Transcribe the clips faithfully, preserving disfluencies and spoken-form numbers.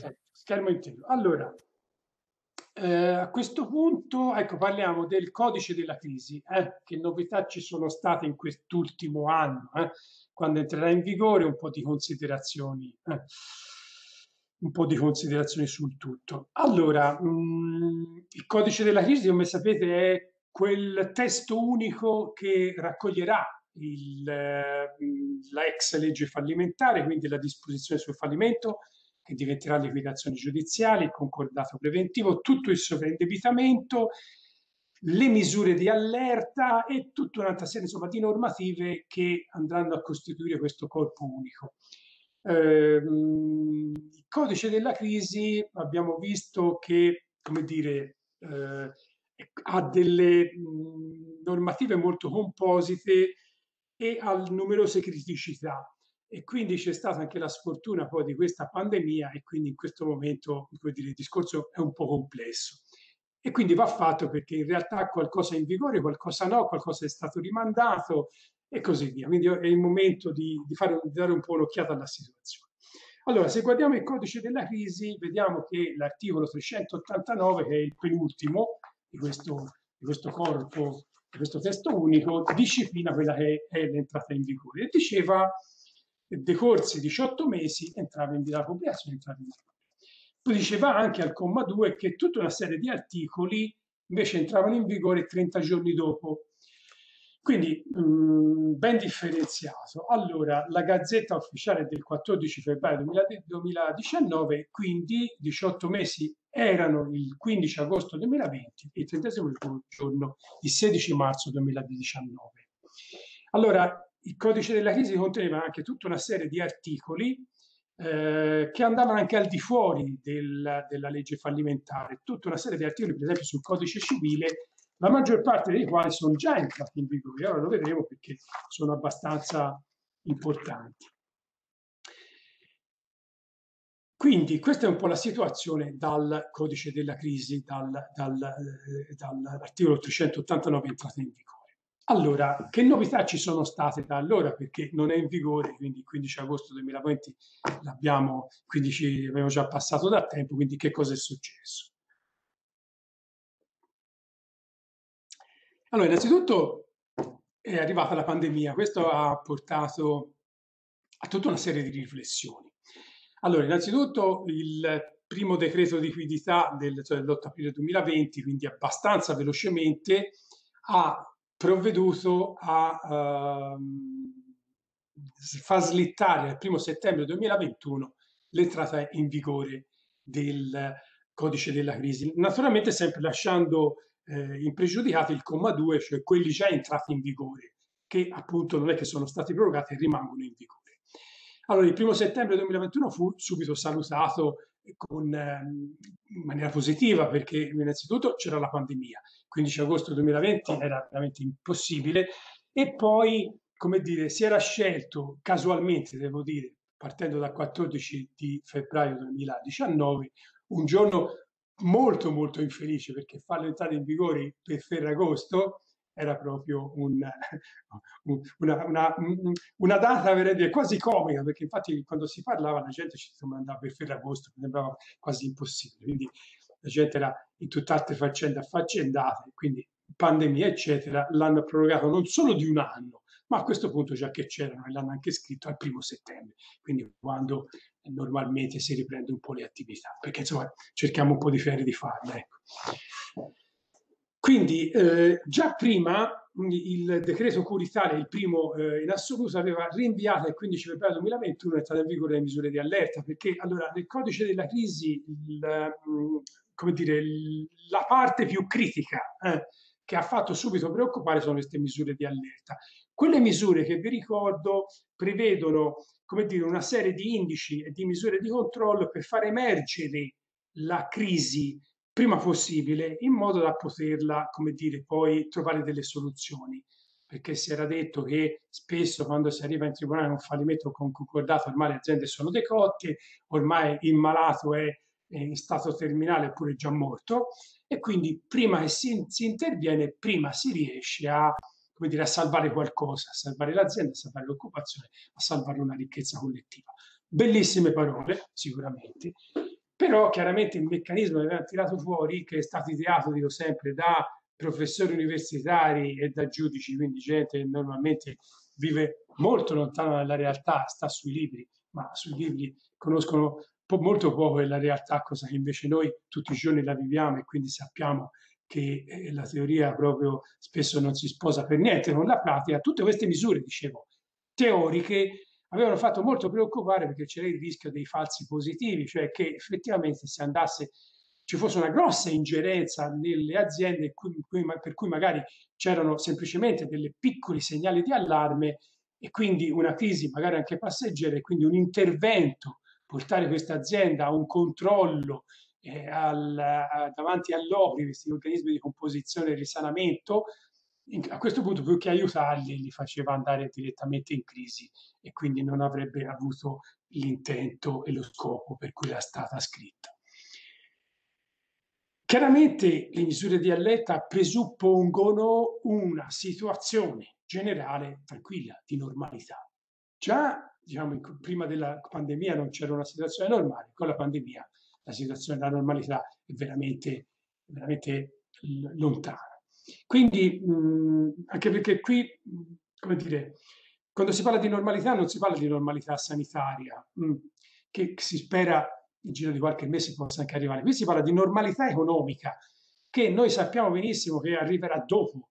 Perfetto, schermo intero. Allora, eh, a questo punto, ecco, parliamo del codice della crisi. Eh, che novità ci sono state in quest'ultimo anno? Eh? Quando entrerà in vigore, un po' di considerazioni, eh, un po' di considerazioni sul tutto. Allora, mh, il codice della crisi, come sapete, è quel testo unico che raccoglierà il, eh, la ex legge fallimentare, quindi la disposizione sul fallimento, che diventerà liquidazioni giudiziali, il concordato preventivo, tutto il sovraindebitamento, le misure di allerta e tutta un'altra serie, insomma, di normative che andranno a costituire questo corpo unico. Eh, il codice della crisi abbiamo visto che, come dire, eh, ha delle mh, normative molto composite e ha numerose criticità. E quindi c'è stata anche la sfortuna poi di questa pandemia e quindi in questo momento, come dire, il discorso è un po' complesso. E quindi va fatto perché in realtà qualcosa è in vigore, qualcosa no, qualcosa è stato rimandato e così via. Quindi è il momento di, di, fare, di dare un po' un'occhiata alla situazione. Allora, se guardiamo il codice della crisi, vediamo che l'articolo trecentottantanove, che è il penultimo di questo, di questo corpo, di questo testo unico, disciplina quella che è l'entrata in vigore. E diceva, decorsi diciotto mesi, entrava in vigore la pubblicazione, entrava in vigore. Poi diceva anche al comma due che tutta una serie di articoli invece entravano in vigore trenta giorni dopo. Quindi mh, ben differenziato. Allora, la Gazzetta Ufficiale del quattordici febbraio duemiladiciannove, quindi diciotto mesi erano il quindici agosto duemilaventi e il trentesimo giorno il sedici marzo duemiladiciannove. Allora, il codice della crisi conteneva anche tutta una serie di articoli eh, che andavano anche al di fuori del, della legge fallimentare, tutta una serie di articoli, per esempio sul codice civile, la maggior parte dei quali sono già entrati in vigore. Ora lo vedremo perché sono abbastanza importanti. Quindi questa è un po' la situazione dal codice della crisi, dal, dal, eh, dall'articolo trecentottantanove entrata in vigore. Allora, che novità ci sono state da allora? Perché non è in vigore, quindi il quindici agosto duemilaventi l'abbiamo, quindici, abbiamo già passato da tempo, quindi che cosa è successo? Allora, innanzitutto è arrivata la pandemia, questo ha portato a tutta una serie di riflessioni. Allora, innanzitutto il primo decreto di liquidità del, cioè dell'otto aprile duemilaventi, quindi abbastanza velocemente, ha provveduto a ehm, far slittare al primo settembre duemilaventuno l'entrata in vigore del codice della crisi. Naturalmente sempre lasciando eh, impregiudicati il comma due, cioè quelli già entrati in vigore, che appunto non è che sono stati prorogati e rimangono in vigore. Allora, il primo settembre duemilaventuno fu subito salutato con, ehm, in maniera positiva perché innanzitutto c'era la pandemia, il quindici agosto duemilaventi era veramente impossibile e poi, come dire, si era scelto casualmente, devo dire, partendo dal quattordici di febbraio duemiladiciannove, un giorno molto molto infelice perché farlo entrare in vigore per Ferragosto era proprio un, una, una, una, data quasi comica, perché infatti quando si parlava la gente ci andava per Ferragosto, mi sembrava quasi impossibile, quindi la gente era in tutt'altre faccende affaccendate, quindi pandemia eccetera, l'hanno prorogato non solo di un anno, ma a questo punto già che c'erano l'hanno anche scritto al primo settembre, quindi quando normalmente si riprende un po' le attività, perché insomma cerchiamo un po' di fare di farle. Ecco. Quindi eh, già prima il decreto Curitale, il primo eh, in assoluto, aveva rinviato il quindici febbraio duemilaventuno l'entrata in vigore delle misure di allerta, perché allora nel codice della crisi, il, mh, come dire, il, la parte più critica eh, che ha fatto subito preoccupare sono queste misure di allerta. Quelle misure che vi ricordo prevedono, come dire, una serie di indici e di misure di controllo per far emergere la crisi prima possibile, in modo da poterla, come dire, poi trovare delle soluzioni. Perché si era detto che spesso quando si arriva in tribunale con un fallimento con concordato, ormai le aziende sono decotte, ormai il malato è in stato terminale oppure già morto, e quindi prima che si, si interviene, prima si riesce a, come dire, a salvare qualcosa, a salvare l'azienda, a salvare l'occupazione, a salvare una ricchezza collettiva. Bellissime parole, sicuramente, Però chiaramente il meccanismo che avevano tirato fuori, che è stato ideato, dico sempre, da professori universitari e da giudici, quindi gente che normalmente vive molto lontano dalla realtà, sta sui libri, ma sui libri conoscono po- molto poco della realtà, cosa che invece noi tutti i giorni la viviamo e quindi sappiamo che eh, la teoria proprio spesso non si sposa per niente con la pratica. Tutte queste misure, dicevo, teoriche avevano fatto molto preoccupare perché c'era il rischio dei falsi positivi, cioè che effettivamente se andasse, ci fosse una grossa ingerenza nelle aziende per cui magari c'erano semplicemente dei piccoli segnali di allarme e quindi una crisi magari anche passeggera e quindi un intervento, portare questa azienda a un controllo eh, al, a, davanti all'OCRI, questi organismi di composizione e risanamento, in, a questo punto più che aiutarli li faceva andare direttamente in crisi e quindi non avrebbe avuto l'intento e lo scopo per cui era stata scritta. Chiaramente le misure di allerta presuppongono una situazione generale tranquilla, di normalità. Già diciamo, prima della pandemia non c'era una situazione normale, con la pandemia la situazione della normalità è veramente, veramente lontana. Quindi, mh, anche perché qui, mh, come dire, quando si parla di normalità non si parla di normalità sanitaria, mh, che si spera nel giro di qualche mese possa anche arrivare. Qui si parla di normalità economica, che noi sappiamo benissimo che arriverà dopo.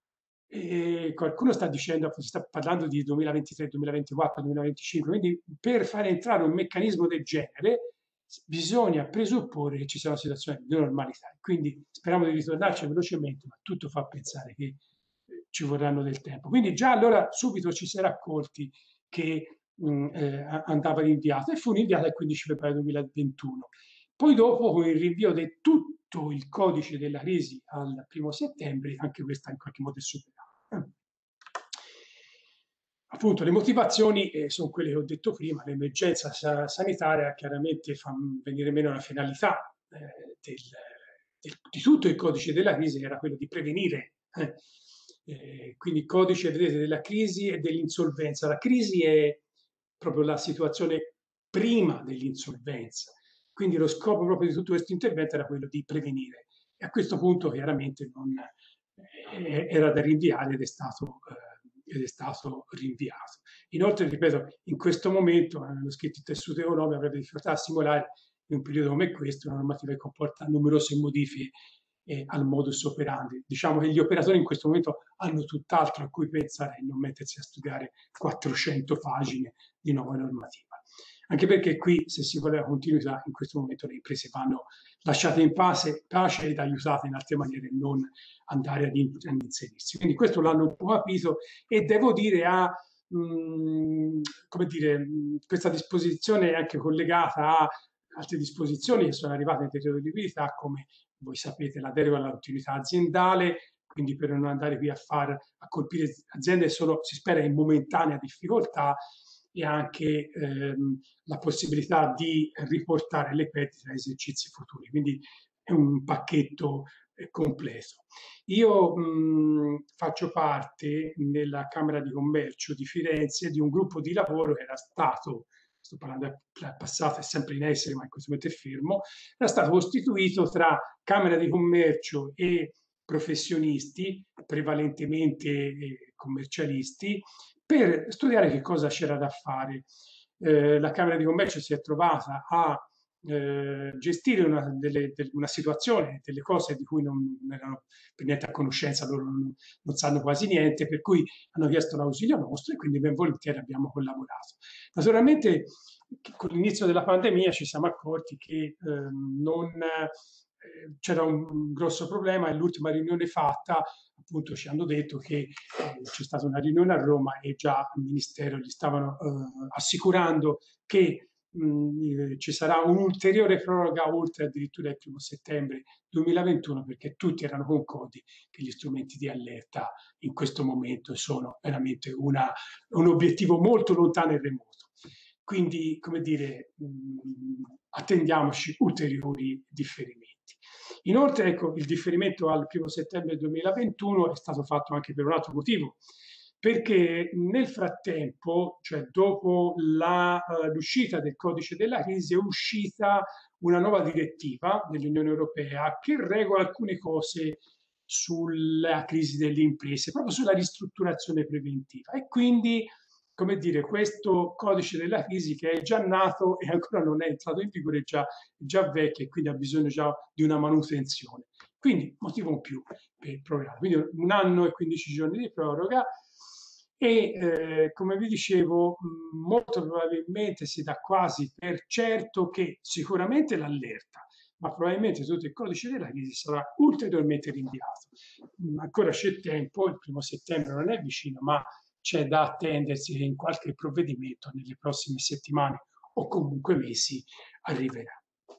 E qualcuno sta dicendo, si sta parlando di duemilaventitré, duemilaventiquattro, duemilaventicinque, quindi per far entrare un meccanismo del genere bisogna presupporre che ci sia una situazione di normalità. Quindi speriamo di ritornarci velocemente, ma tutto fa pensare che ci vorranno del tempo. Quindi già allora subito ci si era accorti che mh, eh, andava rinviata e fu rinviata il quindici febbraio duemilaventuno. Poi dopo, con il rinvio di tutto il codice della crisi al primo settembre, anche questa in qualche modo è superata. Appunto, le motivazioni eh, sono quelle che ho detto prima, l'emergenza sa- sanitaria chiaramente fa venire meno la finalità eh, del, del, di tutto il codice della crisi, che era quello di prevenire. Eh. Eh, quindi il codice, vedete, della crisi e dell'insolvenza. La crisi è proprio la situazione prima dell'insolvenza. Quindi lo scopo proprio di tutto questo intervento era quello di prevenire. E a questo punto chiaramente non, eh, era da rinviare ed è stato, eh, ed è stato rinviato. Inoltre, ripeto, in questo momento, hanno scritto il tessuto economico, avrebbe difficoltà a simulare in un periodo come questo una normativa che comporta numerose modifiche eh, al modus operandi. Diciamo che gli operatori in questo momento hanno tutt'altro a cui pensare e non mettersi a studiare quattrocento pagine di nuova normativa. Anche perché qui, se si vuole la continuità, in questo momento le imprese vanno lasciate in pace, pace ed aiutate in altre maniere, non andare ad, in, ad inserirsi. Quindi questo l'hanno un po' capito e devo dire a mh, come dire, questa disposizione è anche collegata a altre disposizioni che sono arrivate in periodo di liquidità, come voi sapete la deroga all'autorità aziendale, quindi per non andare qui a, far, a colpire aziende solo si spera in momentanea difficoltà e anche ehm, la possibilità di riportare le perdite a esercizi futuri. Quindi è un pacchetto eh, completo. Io mh, faccio parte nella Camera di Commercio di Firenze di un gruppo di lavoro che era stato, sto parlando del passato, è sempre in essere, ma in questo momento è fermo, era stato costituito tra Camera di Commercio e professionisti, prevalentemente eh, commercialisti, per studiare che cosa c'era da fare. Eh, la Camera di Commercio si è trovata a eh, gestire una, delle, de, una situazione, delle cose di cui non erano per niente a conoscenza, loro non, non sanno quasi niente, per cui hanno chiesto l'ausilio nostro e quindi ben volentieri abbiamo collaborato. Naturalmente con l'inizio della pandemia ci siamo accorti che ehm, non, eh, c'era un grosso problema e l'ultima riunione fatta appunto ci hanno detto che eh, c'è stata una riunione a Roma e già al Ministero gli stavano eh, assicurando che mh, ci sarà un'ulteriore proroga oltre addirittura il primo settembre duemilaventuno perché tutti erano concordati che gli strumenti di allerta in questo momento sono veramente una, un obiettivo molto lontano e remoto. Quindi, come dire, mh, attendiamoci ulteriori differimenti. Inoltre, ecco, il differimento al primo settembre duemilaventuno è stato fatto anche per un altro motivo, perché nel frattempo, cioè dopo la, uh, l'uscita del codice della crisi, è uscita una nuova direttiva dell'Unione Europea che regola alcune cose sulla crisi delle imprese, proprio sulla ristrutturazione preventiva. E quindi, come dire, questo codice della crisi, che è già nato e ancora non è entrato in vigore, è già, è già vecchio e quindi ha bisogno già di una manutenzione. Quindi motivo in più per il programma. Quindi un anno e quindici giorni di proroga e eh, come vi dicevo, molto probabilmente si dà quasi per certo che sicuramente l'allerta, ma probabilmente tutto il codice della crisi sarà ulteriormente rinviato. Ancora c'è tempo, il primo settembre non è vicino, ma c'è da attendersi che in qualche provvedimento nelle prossime settimane o comunque mesi arriverà.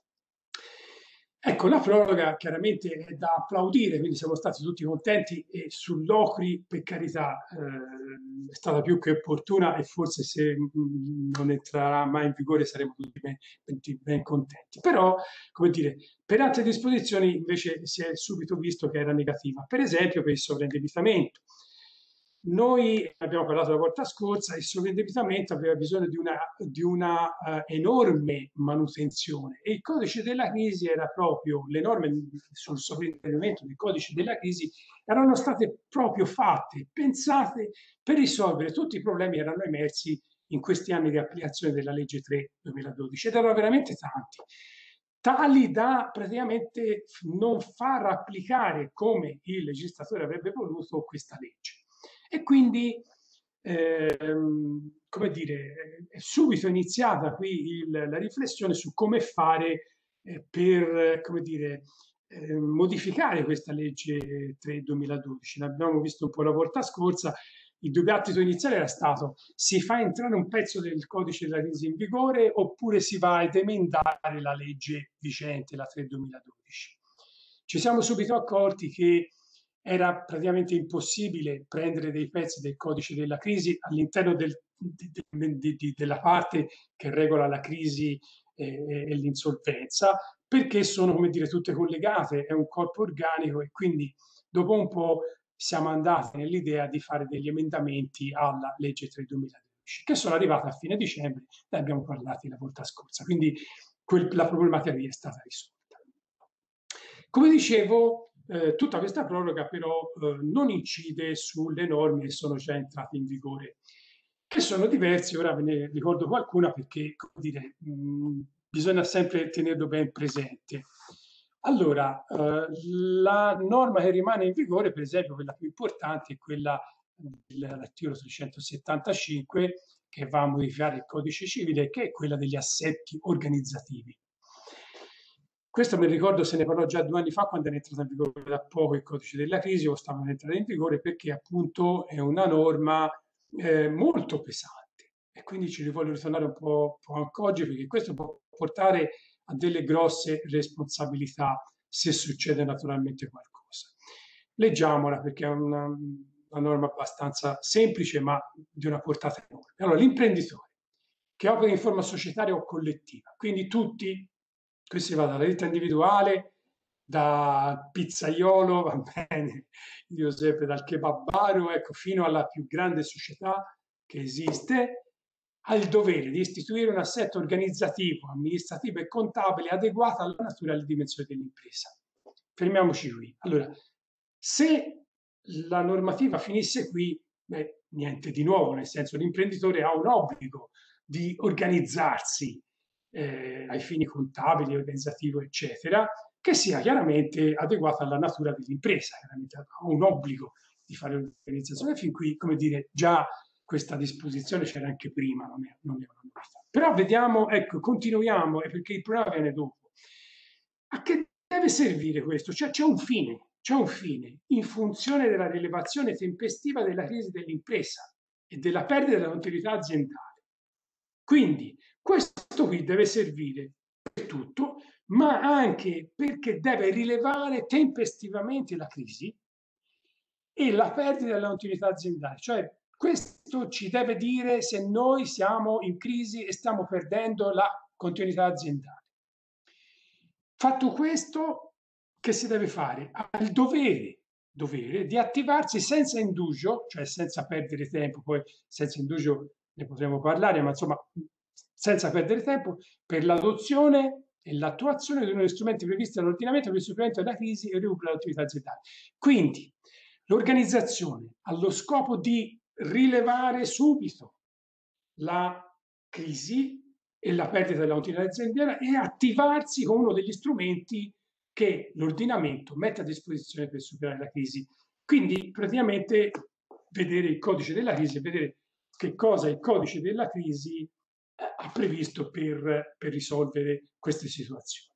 Ecco, la proroga chiaramente è da applaudire, quindi siamo stati tutti contenti e sull'Ocri, per carità, eh, è stata più che opportuna e forse se mh, non entrerà mai in vigore saremo tutti ben, ben, ben contenti. Però, come dire, per altre disposizioni invece si è subito visto che era negativa, per esempio per il sovraindebitamento. Noi abbiamo parlato la volta scorsa, il sovraindebitamento aveva bisogno di una, di una uh, enorme manutenzione e il codice della crisi era proprio, le norme sul sovraindebitamento del codice della crisi erano state proprio fatte, pensate per risolvere tutti i problemi che erano emersi in questi anni di applicazione della legge tre duemiladodici ed erano veramente tanti, tali da praticamente non far applicare come il legislatore avrebbe voluto questa legge. E quindi, ehm, come dire, è subito iniziata qui il, la riflessione su come fare eh, per, come dire, eh, modificare questa legge tre duemiladodici. L'abbiamo visto un po' la volta scorsa. Il dibattito iniziale era stato: si fa entrare un pezzo del codice della crisi in vigore oppure si va ad emendare la legge vigente, la tre duemiladodici. Ci siamo subito accorti che era praticamente impossibile prendere dei pezzi del codice della crisi all'interno del, di, di, di, della parte che regola la crisi e, e l'insolvenza, perché sono, come dire, tutte collegate, è un corpo organico e quindi dopo un po' siamo andati nell'idea di fare degli emendamenti alla legge tre duemiladodici, che sono arrivate a fine dicembre, ne abbiamo parlato la volta scorsa, quindi quel, la problematica è stata risolta. Come dicevo, Eh, tutta questa proroga però eh, non incide sulle norme che sono già entrate in vigore, che sono diverse. Ora ve ne ricordo qualcuna perché, come dire, mh, bisogna sempre tenerlo ben presente. Allora, eh, la norma che rimane in vigore, per esempio, quella più importante è quella dell'articolo trecentosettantacinque, che va a modificare il codice civile, che è quella degli assetti organizzativi. Questo mi ricordo, se ne parlò già due anni fa quando è entrato in vigore da poco il codice della crisi, o stava entrando in vigore, perché appunto è una norma eh, molto pesante e quindi ci voglio ritornare un po', po' anche oggi, perché questo può portare a delle grosse responsabilità se succede naturalmente qualcosa. Leggiamola perché è una, una norma abbastanza semplice ma di una portata enorme. Allora, l'imprenditore che opera in forma societaria o collettiva, quindi tutti, qui si va dalla ditta individuale, da pizzaiolo, va bene, Giuseppe, dal kebabaro, ecco, fino alla più grande società che esiste, ha il dovere di istituire un assetto organizzativo, amministrativo e contabile adeguato alla natura e alle dimensioni dell'impresa. Fermiamoci qui. Allora, se la normativa finisse qui, beh, niente di nuovo, nel senso l'imprenditore ha un obbligo di organizzarsi eh, ai fini contabili, organizzativo, eccetera, che sia chiaramente adeguata alla natura dell'impresa, chiaramente ha un obbligo di fare l'organizzazione. Fin qui, come dire, già questa disposizione c'era anche prima, non è, non è una novità. Però vediamo, ecco, continuiamo, perché il problema viene dopo. A che deve servire questo? Cioè c'è un fine, c'è un fine in funzione della rilevazione tempestiva della crisi dell'impresa e della perdita della continuità aziendale. Quindi questo qui deve servire per tutto, ma anche perché deve rilevare tempestivamente la crisi e la perdita della continuità aziendale. Cioè questo ci deve dire se noi siamo in crisi e stiamo perdendo la continuità aziendale. Fatto questo, che si deve fare? Ha il dovere, dovere di attivarsi senza indugio, cioè senza perdere tempo, poi senza indugio ne potremo parlare, ma insomma senza perdere tempo, per l'adozione e l'attuazione di uno degli strumenti previsti dall'ordinamento per il superamento della crisi e il recupero dell'attività aziendale. Quindi l'organizzazione ha lo scopo di rilevare subito la crisi e la perdita dell'autorità aziendale e attivarsi con uno degli strumenti che l'ordinamento mette a disposizione per superare la crisi. Quindi praticamente vedere il codice della crisi e vedere che cosa il codice della crisi ha previsto per, per risolvere queste situazioni.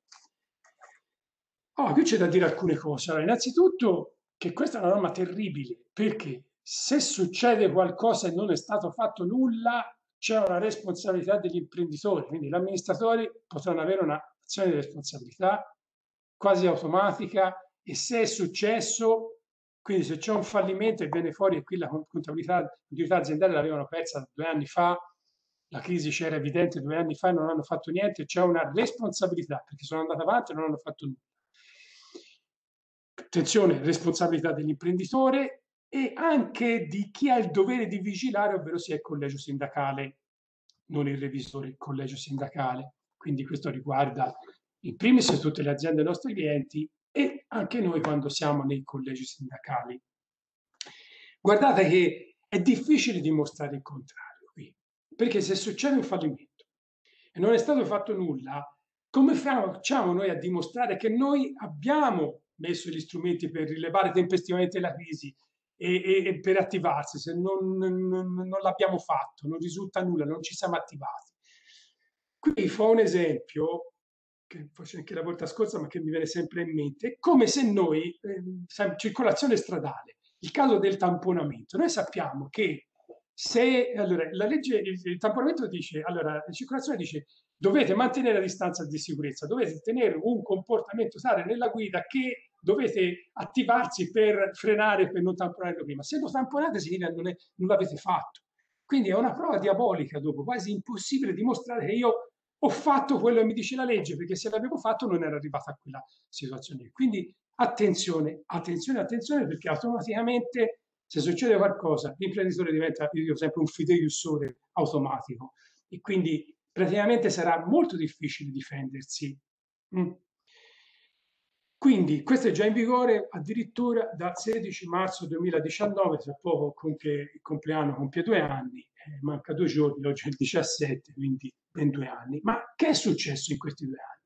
Oh, qui c'è da dire alcune cose. Allora, innanzitutto che questa è una norma terribile, perché se succede qualcosa e non è stato fatto nulla, c'è una responsabilità degli imprenditori, quindi gli amministratori potranno avere un'azione di responsabilità quasi automatica e se è successo, quindi se c'è un fallimento e viene fuori e qui la contabilità, l'utilità aziendale l'avevano persa due anni fa, la crisi c'era evidente due anni fa e non hanno fatto niente, c'è una responsabilità perché sono andati avanti e non hanno fatto nulla. Attenzione, responsabilità dell'imprenditore e anche di chi ha il dovere di vigilare, ovvero sia il collegio sindacale, non il revisore, il collegio sindacale. Quindi questo riguarda in primis tutte le aziende dei nostri clienti e anche noi quando siamo nei collegi sindacali. Guardate che è difficile dimostrare il contrario qui, perché se succede un fallimento e non è stato fatto nulla, come facciamo noi a dimostrare che noi abbiamo messo gli strumenti per rilevare tempestivamente la crisi e, e, e per attivarsi se non, non, non l'abbiamo fatto, non risulta nulla, non ci siamo attivati? Qui fa un esempio che faccio anche la volta scorsa ma che mi viene sempre in mente, è come se noi, eh, circolazione stradale, il caso del tamponamento, noi sappiamo che se, allora, la legge, il, il tamponamento dice, allora, la circolazione dice dovete mantenere la distanza di sicurezza, dovete tenere un comportamento tale nella guida che dovete attivarsi per frenare, per non tamponare prima. Se lo tamponate significa che non, non l'avete fatto. Quindi è una prova diabolica dopo, quasi impossibile dimostrare che io ho fatto quello che mi dice la legge, perché se l'avevo fatto non era arrivata a quella situazione. Quindi attenzione, attenzione, attenzione, perché automaticamente se succede qualcosa l'imprenditore diventa, io dico sempre, un fideiussore automatico e quindi praticamente sarà molto difficile difendersi. Mm. Quindi questo è già in vigore addirittura dal sedici marzo duemiladiciannove, tra poco compie, il compleanno compie due anni, eh, manca due giorni, oggi è il diciassette, quindi ben due anni. Ma che è successo in questi due anni?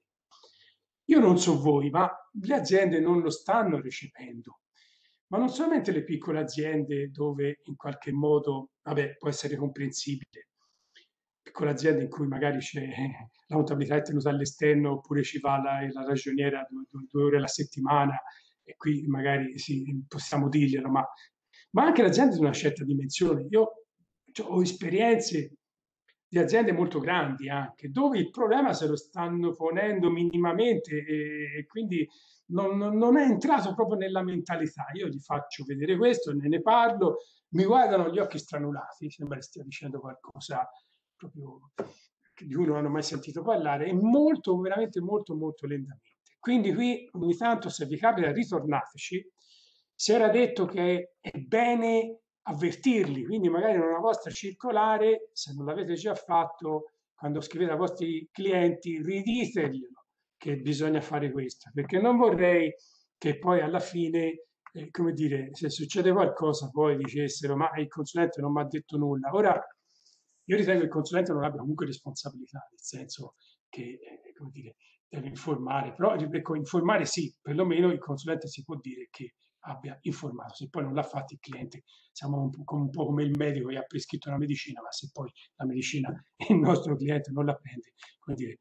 Io non so voi, ma le aziende non lo stanno recependo. Ma non solamente le piccole aziende dove in qualche modo, vabbè, può essere comprensibile, piccole aziende in cui magari c'è la contabilità è tenuta all'esterno oppure ci va la, la ragioniera due, due, due ore alla settimana e qui magari sì, possiamo dirglielo, ma, ma anche le aziende di una certa dimensione. Io cioè, ho esperienze di aziende molto grandi anche, dove il problema se lo stanno ponendo minimamente e, e quindi non, non, è entrato proprio nella mentalità. Io gli faccio vedere questo, ne, ne parlo, mi guardano gli occhi stranulati, sembra che stia dicendo qualcosa proprio di cui non hanno mai sentito parlare, e molto, veramente molto, molto lentamente. Quindi qui ogni tanto, se vi capita, ritornateci. Si era detto che è bene avvertirli, quindi magari in una vostra circolare, se non l'avete già fatto, quando scrivete ai vostri clienti, riditeglielo che bisogna fare questo, perché non vorrei che poi alla fine, eh, come dire, se succede qualcosa poi dicessero ma il consulente non mi ha detto nulla. Ora, io ritengo che il consulente non abbia comunque responsabilità, nel senso che, eh, come dire, deve informare, però ecco, informare sì, perlomeno il consulente si può dire che abbia informato, se poi non l'ha fatto il cliente, siamo un po', un po' come il medico che ha prescritto una medicina, ma se poi la medicina il nostro cliente non la prende, come dire,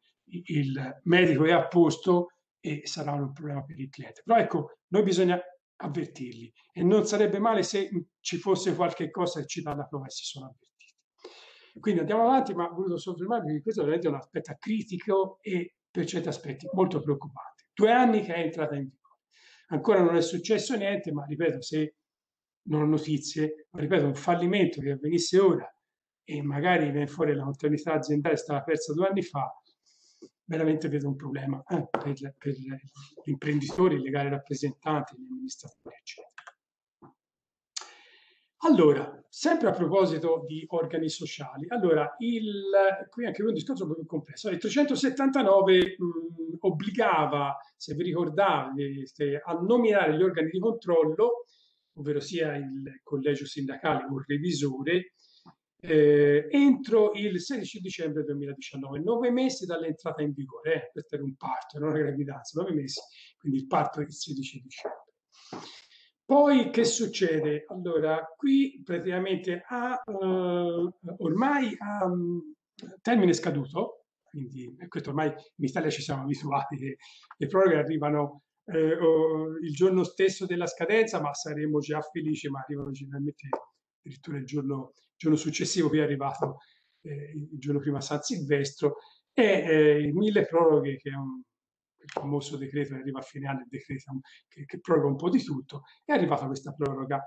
il medico è a posto e sarà un problema per il cliente. Però ecco, noi bisogna avvertirli e non sarebbe male se ci fosse qualche cosa che ci dà la prova e si sono avvertiti. Quindi andiamo avanti, ma ho voluto sottolineare che questo è veramente un aspetto critico e per certi aspetti molto preoccupante. Due anni che è entrata in vigore. Ancora non è successo niente, ma ripeto, se non ho notizie, ma ripeto, un fallimento che avvenisse ora e magari viene fuori la contabilità aziendale stava persa due anni fa, veramente vedo un problema eh, per, per gli imprenditori, i legali rappresentanti, gli amministratori, eccetera. Allora, sempre a proposito di organi sociali, allora, il, qui anche qui un discorso un po' più complesso. Il trecentosettantanove mh, obbligava, se vi ricordate, a nominare gli organi di controllo, ovvero sia il collegio sindacale o il revisore, eh, entro il sedici dicembre duemiladiciannove, nove mesi dall'entrata in vigore. Eh, questo era un parto, era una gravidanza, nove mesi, quindi il parto è il sedici dicembre. Poi che succede? Allora, qui praticamente ha, eh, ormai a um, termine scaduto, quindi e questo ormai in Italia ci siamo abituati che le proroghe arrivano eh, o il giorno stesso della scadenza, ma saremo già felici, ma arrivano generalmente addirittura il giorno, giorno successivo, qui è arrivato eh, il giorno prima San Silvestro, e eh, il mille proroghe, che è un il famoso decreto che arriva a fine anno, il decreto che, che proroga un po' di tutto, è arrivata questa proroga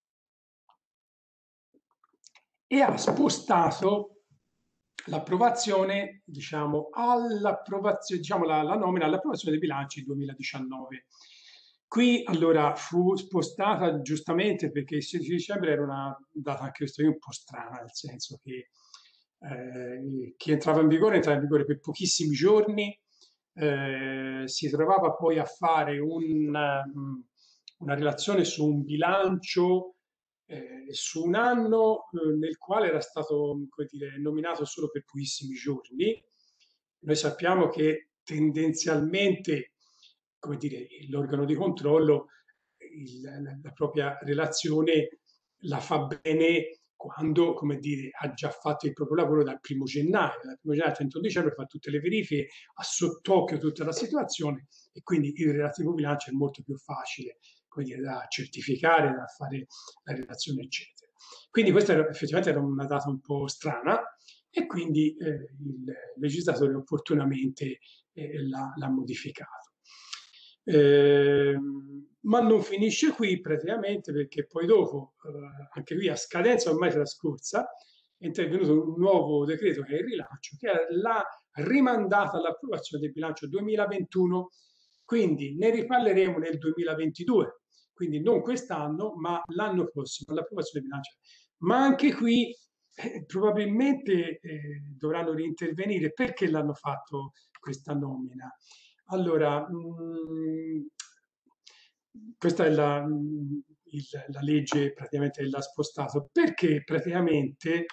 e ha spostato l'approvazione, diciamo, all'approvazione, diciamo, la, la nomina all'approvazione dei bilanci duemiladiciannove. Qui allora fu spostata giustamente perché il sedici dicembre era una data anche questa un po' strana, nel senso che eh, chi entrava in vigore entrava in vigore per pochissimi giorni, eh, si trovava poi a fare un, um, una relazione su un bilancio eh, su un anno eh, nel quale era stato, come dire, nominato solo per pochissimi giorni. Noi sappiamo che tendenzialmente, come dire, l'organo di controllo il, la, la propria relazione la fa bene quando, come dire, ha già fatto il proprio lavoro dal primo gennaio, dal primo gennaio al trentuno dicembre fa tutte le verifiche, ha sott'occhio tutta la situazione e quindi il relativo bilancio è molto più facile, come dire, da certificare, da fare la relazione, eccetera. Quindi questa era, effettivamente era una data un po' strana e quindi eh, il legislatore opportunamente eh, l'ha, l'ha modificato. Eh, ma non finisce qui praticamente perché poi dopo, eh, anche qui a scadenza ormai trascorsa, è intervenuto un nuovo decreto che è il rilancio, che l'ha rimandata all'approvazione del bilancio duemilaventuno, quindi ne riparleremo nel duemilaventidue, quindi non quest'anno, ma l'anno prossimo, all'approvazione del bilancio. Ma anche qui eh, probabilmente eh, dovranno reintervenire. Perché l'hanno fatto questa nomina? Allora, mh, questa è la, mh, il, la legge praticamente l'ha spostato perché praticamente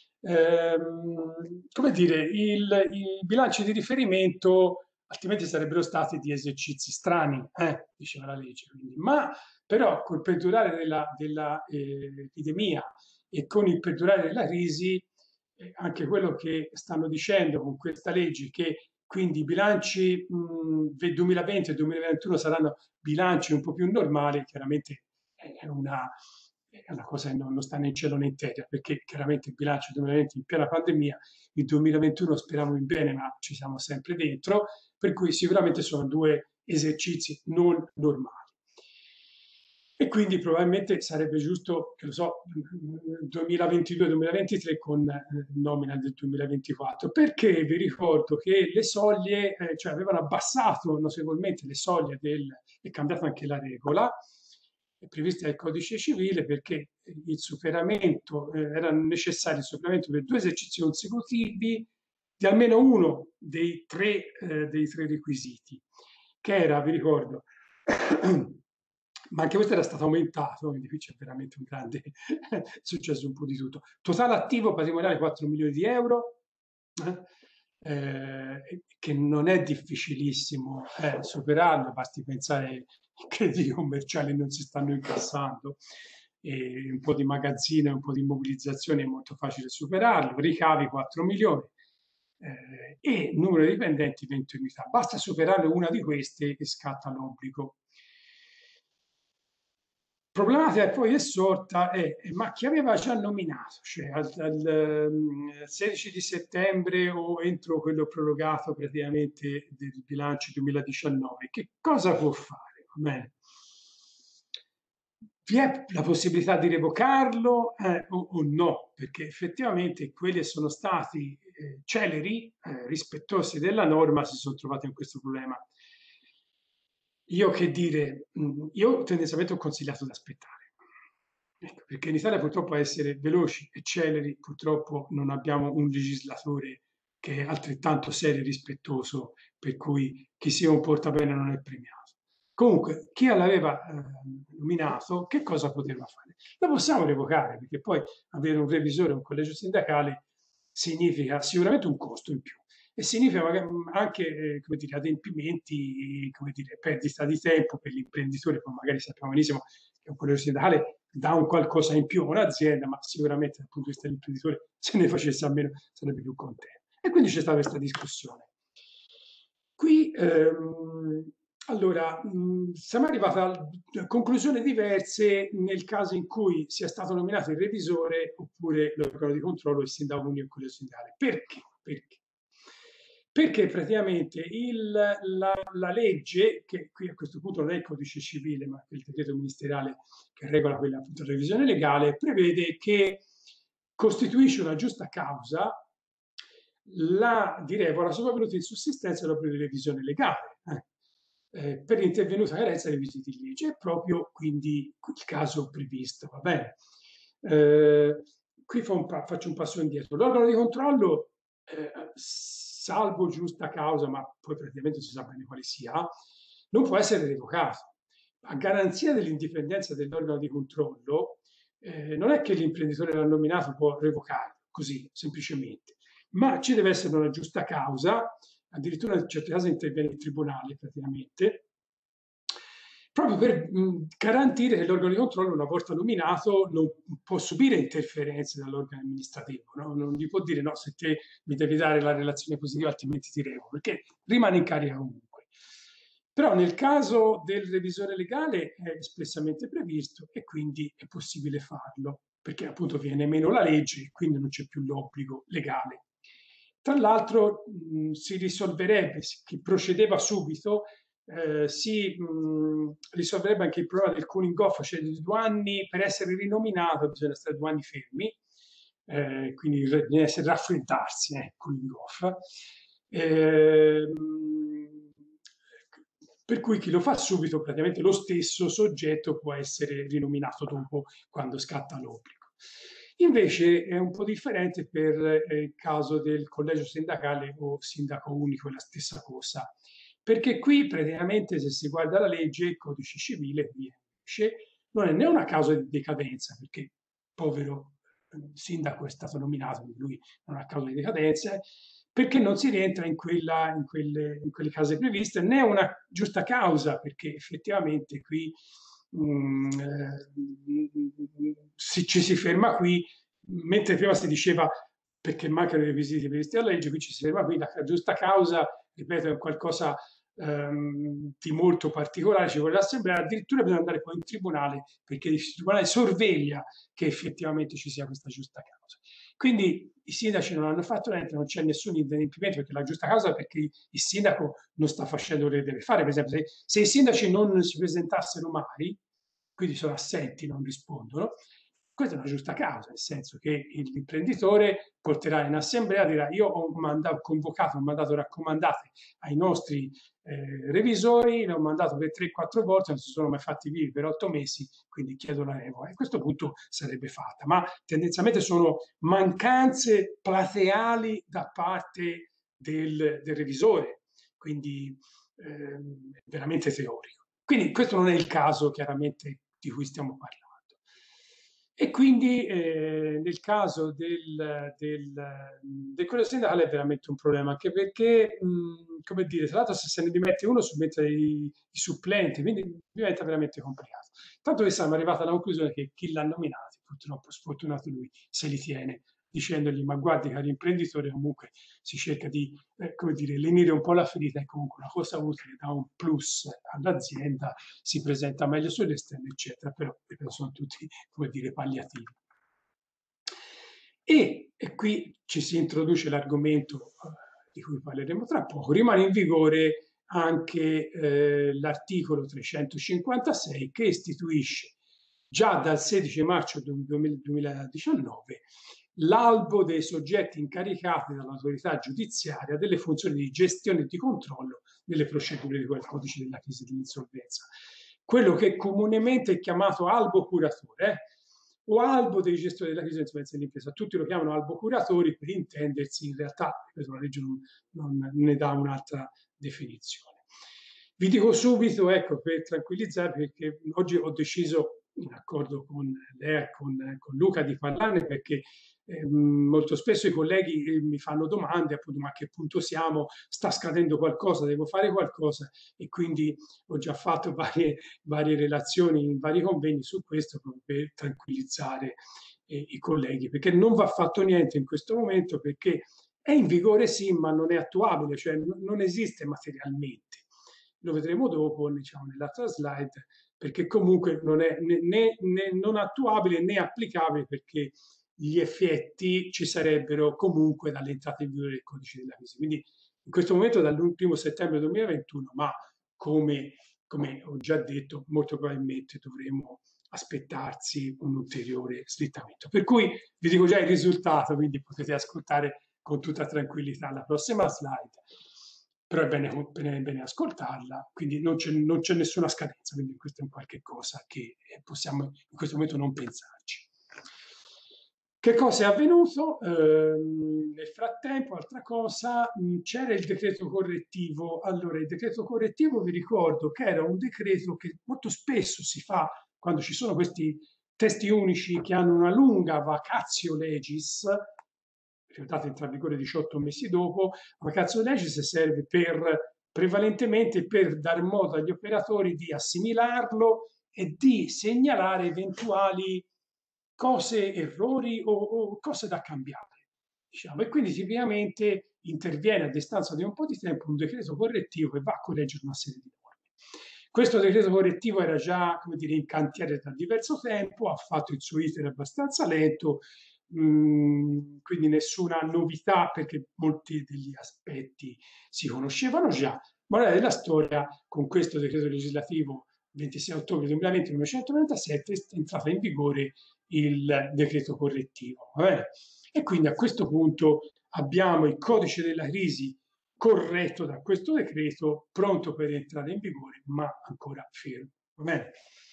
ehm, come dire il, i bilanci di riferimento altrimenti sarebbero stati di esercizi strani, eh, diceva la legge. Quindi. Ma però col perdurare della, della eh, epidemia e con il perdurare della crisi, eh, anche quello che stanno dicendo con questa legge, che quindi i bilanci mh, duemilaventi e duemilaventuno saranno bilanci un po' più normali, chiaramente è una, è una cosa che non, non sta né in cielo né in terra, perché chiaramente il bilancio duemilaventi in piena pandemia, il duemilaventuno speriamo in bene, ma ci siamo sempre dentro, per cui sicuramente sono due esercizi non normali. E quindi probabilmente sarebbe giusto, che lo so, duemilaventidue duemilaventitré con eh, nomina del duemilaventiquattro, perché vi ricordo che le soglie, eh, cioè avevano abbassato notevolmente le soglie del, è cambiata anche la regola, è prevista dal codice civile perché il superamento, eh, era necessario il superamento per due esercizi consecutivi di almeno uno dei tre, eh, dei tre requisiti, che era, vi ricordo, ma anche questo era stato aumentato, quindi qui c'è veramente un grande, è successo un po' di tutto. Totale attivo patrimoniale quattro milioni di euro, eh? Eh, che non è difficilissimo eh, superarlo, basti pensare che i crediti commerciali non si stanno incassando, e un po' di magazzino, un po' di immobilizzazione è molto facile superarlo, ricavi quattro milioni eh, e numero di dipendenti venti unità. Basta superare una di queste e scatta l'obbligo. Problematica che poi è sorta è, ma chi aveva già nominato, cioè al, al um, sedici di settembre o entro quello prorogato praticamente del bilancio duemiladiciannove, che cosa può fare? Bene. Vi è la possibilità di revocarlo eh, o, o, no? Perché effettivamente quelli che sono stati eh, celeri, eh, rispettosi della norma, si sono trovati in questo problema. Io che dire, io tendenzialmente ho consigliato di aspettare. Ecco, perché in Italia purtroppo a essere veloci e celeri, purtroppo non abbiamo un legislatore che è altrettanto serio e rispettoso, per cui chi si comporta bene non è premiato. Comunque, chi l'aveva eh, nominato, che cosa poteva fare? La possiamo revocare, perché poi avere un revisore, un collegio sindacale, significa sicuramente un costo in più e significa magari anche eh, come dire, adempimenti, come dire, perdita di tempo per l'imprenditore, come magari sappiamo benissimo che un collegio sindacale dà un qualcosa in più a un'azienda, ma sicuramente dal punto di vista dell'imprenditore, se ne facesse a meno sarebbe più contento. E quindi c'è stata questa discussione. Qui, ehm, allora, mh, siamo arrivati a conclusioni diverse nel caso in cui sia stato nominato il revisore oppure l'organo di controllo, il sindaco unico e quello sindacale. Perché? Perché? Perché praticamente il, la, la legge, che qui a questo punto non è il codice civile, ma il decreto ministeriale che regola quella appunto revisione legale, prevede che costituisce una giusta causa la, di revoca sopravvenuta in sussistenza dell'obbligo di revisione legale eh, eh, per intervenuta carenza dei requisiti di legge. È proprio quindi il caso previsto, va bene? Eh, qui fa un faccio un passo indietro. L'organo di controllo, eh, salvo giusta causa, ma poi praticamente si sa bene quale sia, non può essere revocato. A garanzia dell'indipendenza dell'organo di controllo, eh, non è che l'imprenditore l'ha nominato può revocare così semplicemente, ma ci deve essere una giusta causa, addirittura in certi casi interviene il tribunale praticamente, proprio per mh, garantire che l'organo di controllo, una volta nominato, non può subire interferenze dall'organo amministrativo, no? Non gli può dire no, se te mi devi dare la relazione positiva altrimenti ti revoco, perché rimane in carica comunque. Però nel caso del revisore legale è espressamente previsto e quindi è possibile farlo, perché appunto viene meno la legge e quindi non c'è più l'obbligo legale. Tra l'altro mh, si risolverebbe, chi procedeva subito, eh, si mh, risolverebbe anche il problema del cooling off, cioè di due anni per essere rinominato bisogna stare due anni fermi, eh, quindi bisogna essere raffreddarsi, eh, cooling off. Eh, per cui chi lo fa subito, praticamente lo stesso soggetto può essere rinominato dopo quando scatta l'obbligo. Invece è un po' differente per eh, il caso del collegio sindacale o sindaco unico, è la stessa cosa, perché qui praticamente se si guarda la legge, il codice civile, non è né una causa di decadenza, perché povero sindaco è stato nominato, lui non ha causa di decadenza, perché non si rientra in, quella, in, quelle, in quelle cause previste, né una giusta causa, perché effettivamente qui mh, eh, si, ci si ferma qui, mentre prima si diceva perché mancano i requisiti previsti dalla legge, qui ci si ferma qui, la giusta causa, ripeto, è qualcosa ehm, di molto particolare, ci vuole l'assemblea, addirittura bisogna andare poi in tribunale perché il tribunale sorveglia che effettivamente ci sia questa giusta causa. Quindi i sindaci non hanno fatto niente, non c'è nessun inadempimento perché la giusta causa è perché il sindaco non sta facendo quello che deve fare. Per esempio, se, se i sindaci non si presentassero mai, quindi sono assenti, non rispondono, questa è una giusta causa, nel senso che l'imprenditore porterà in assemblea e dirà io ho mandato, convocato un mandato raccomandate ai nostri eh, revisori, ne ho mandato per tre quattro volte, non si sono mai fatti vivi per otto mesi, quindi chiedo la revoca. E a questo punto sarebbe fatta, ma tendenzialmente sono mancanze plateali da parte del, del revisore, quindi ehm, veramente teorico. Quindi questo non è il caso chiaramente di cui stiamo parlando. E quindi eh, nel caso del, del, del quello sindacale è veramente un problema, anche perché, mh, come dire, tra l'altro se se ne dimette uno subentra i, i supplenti, quindi diventa veramente complicato. Tanto che siamo arrivati alla conclusione che chi l'ha nominato, purtroppo sfortunato lui, se li tiene, dicendogli ma guardi caro imprenditore, comunque si cerca di, eh, come dire, lenire un po' la ferita, è comunque una cosa utile, dà un plus all'azienda, si presenta meglio sull'esterno, eccetera, però sono tutti, come dire, palliativi. E, e qui ci si introduce l'argomento eh, di cui parleremo tra poco, rimane in vigore anche eh, l'articolo trecentocinquantasei che istituisce già dal sedici marzo duemiladiciannove l'albo dei soggetti incaricati dall'autorità giudiziaria delle funzioni di gestione e di controllo delle procedure di quel codice della crisi di insolvenza. Quello che comunemente è chiamato albo curatore, eh? o albo dei gestori della crisi e dell'impresa. Tutti lo chiamano albo curatori per intendersi, in realtà la legge non, non ne dà un'altra definizione. Vi dico subito, ecco, per tranquillizzarvi, perché oggi ho deciso, in accordo con Lea, con, con Luca, di parlarne, perché eh, molto spesso i colleghi eh, mi fanno domande, appunto, ma a che punto siamo? Sta scadendo qualcosa? Devo fare qualcosa? E quindi ho già fatto varie, varie relazioni in vari convegni su questo, proprio per tranquillizzare eh, i colleghi, perché non va fatto niente in questo momento, perché è in vigore sì, ma non è attuabile, cioè non esiste materialmente. Lo vedremo dopo, diciamo, nell'altra slide, perché comunque non è né, né, né non attuabile né applicabile, perché gli effetti ci sarebbero comunque dall'entrata in vigore del codice della crisi. Quindi in questo momento dal primo settembre duemilaventuno, ma come, come ho già detto, molto probabilmente dovremo aspettarsi un ulteriore slittamento. Per cui vi dico già il risultato, quindi potete ascoltare con tutta tranquillità la prossima slide, però è bene, bene, bene ascoltarla, quindi non c'è, non c'è nessuna scadenza, quindi questo è un qualche cosa che possiamo in questo momento non pensarci. Che cosa è avvenuto? Eh, nel frattempo, altra cosa, c'era il decreto correttivo. Allora, il decreto correttivo vi ricordo che era un decreto che molto spesso si fa quando ci sono questi testi unici che hanno una lunga vacatio legis, ricordate, entra in vigore diciotto mesi dopo. La vacatio legis serve per, prevalentemente per dar modo agli operatori di assimilarlo e di segnalare eventuali cose, errori o, o cose da cambiare. Diciamo. E quindi tipicamente interviene a distanza di un po' di tempo un decreto correttivo che va a correggere una serie di norme. Questo decreto correttivo era già, come dire, in cantiere da diverso tempo, ha fatto il suo iter abbastanza lento, mh, quindi nessuna novità perché molti degli aspetti si conoscevano già. Morale della storia, con questo decreto legislativo ventisei ottobre duemilaventi numero centonovantasette è entrata in vigore il decreto correttivo. Vabbè? E quindi a questo punto abbiamo il codice della crisi corretto da questo decreto, pronto per entrare in vigore, ma ancora fermo. Va bene?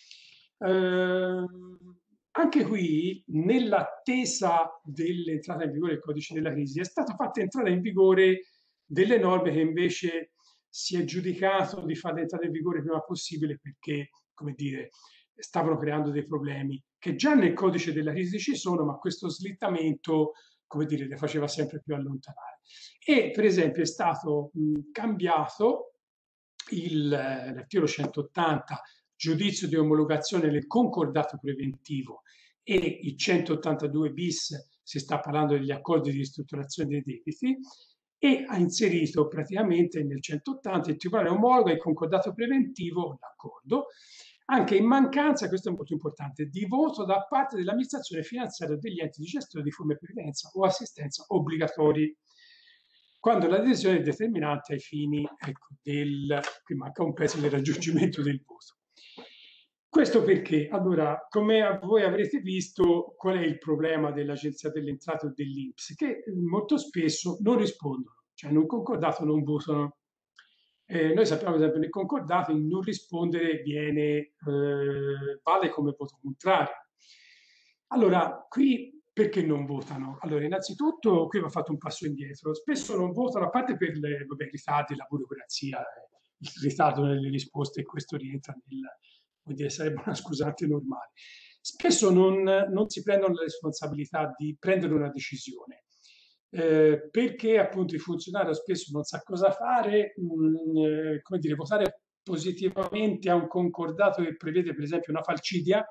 Eh, anche qui, nell'attesa dell'entrata in vigore del codice della crisi, è stata fatta entrare in vigore delle norme che invece si è giudicato di farle entrare in vigore il prima possibile perché, come dire, stavano creando dei problemi che già nel codice della crisi ci sono, ma questo slittamento, come dire, le faceva sempre più allontanare. E per esempio è stato mh, cambiato il, l'articolo centottanta, giudizio di omologazione del concordato preventivo, e il centottantadue bis, si sta parlando degli accordi di ristrutturazione dei debiti, e ha inserito praticamente nel centottanta il tribunale omologa il concordato preventivo, l'accordo, anche in mancanza, questo è molto importante, di voto da parte dell'amministrazione finanziaria degli enti di gestione di forme di previdenza o assistenza obbligatori, quando la decisione è determinante ai fini, ecco, del, qui manca un pezzo del raggiungimento del voto. Questo perché, allora, come voi avrete visto, qual è il problema dell'Agenzia delle Entrate o dell'I N P S? Che molto spesso non rispondono, cioè in un concordato non votano. Eh, noi sappiamo, per esempio, nel concordato il non rispondere viene, eh, vale come voto contrario. Allora, qui perché non votano? Allora, innanzitutto qui va fatto un passo indietro. Spesso non votano, a parte per le, vabbè, i ritardi, la burocrazia, il ritardo nelle risposte, e questo rientra nel, vuol dire, sarebbe una scusante normale. Spesso non, non si prendono la responsabilità di prendere una decisione. Eh, perché appunto il funzionario spesso non sa cosa fare, mh, eh, come dire, votare positivamente a un concordato che prevede per esempio una falcidia,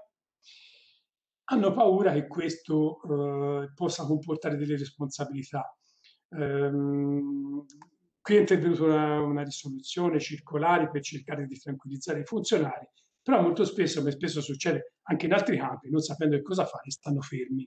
hanno paura che questo eh, possa comportare delle responsabilità. Ehm, qui è intervenuta una, una risoluzione circolare per cercare di tranquillizzare i funzionari, però molto spesso, come spesso succede anche in altri campi, non sapendo che cosa fare, stanno fermi.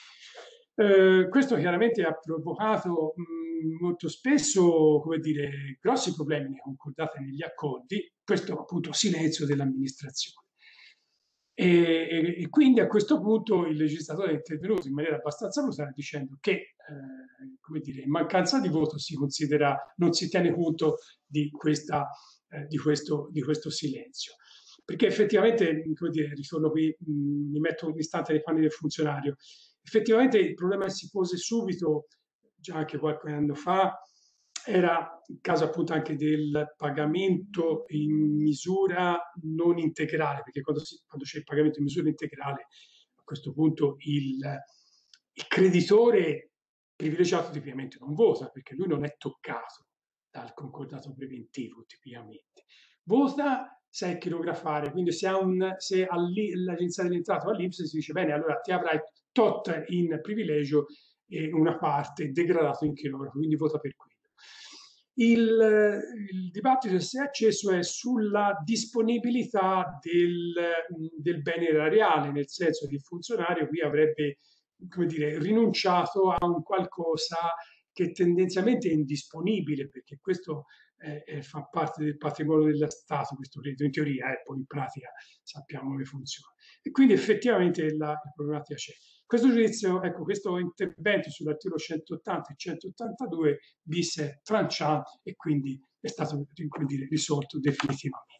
Eh, questo chiaramente ha provocato mh, molto spesso, come dire, grossi problemi nei concordati negli accordi, questo appunto silenzio dell'amministrazione. E, e, e quindi a questo punto il legislatore è intervenuto in maniera abbastanza brutale dicendo che, eh, come dire, in mancanza di voto si considera, non si tiene conto di, questa, eh, di, questo, di questo silenzio. perché effettivamente, come dire, ritorno qui, mh, mi metto un istante nei panni del funzionario, effettivamente il problema che si pose subito, già anche qualche anno fa, era il caso appunto anche del pagamento in misura non integrale, perché quando, si, quando c'è il pagamento in misura integrale, a questo punto il, il creditore privilegiato tipicamente non vota, perché lui non è toccato dal concordato preventivo tipicamente. Vota se è chirografare, quindi se, un, se l'agenzia dell'entrato all'I N P S si dice bene, allora ti avrai tot in privilegio e una parte degradato in chirografo, quindi vota per quello. Il, il dibattito che si è acceso è sulla disponibilità del, del bene erariale, nel senso che il funzionario qui avrebbe, come dire, rinunciato a un qualcosa che tendenzialmente è indisponibile, perché questo eh, eh, fa parte del patrimonio dello Stato, questo credito in teoria, e eh, poi in pratica sappiamo come funziona. E quindi effettivamente la, la problematica c'è. Questo giudizio, ecco, questo intervento sull'articolo centottanta e centottantadue bis è tranciato e quindi è stato, come dire, risolto definitivamente.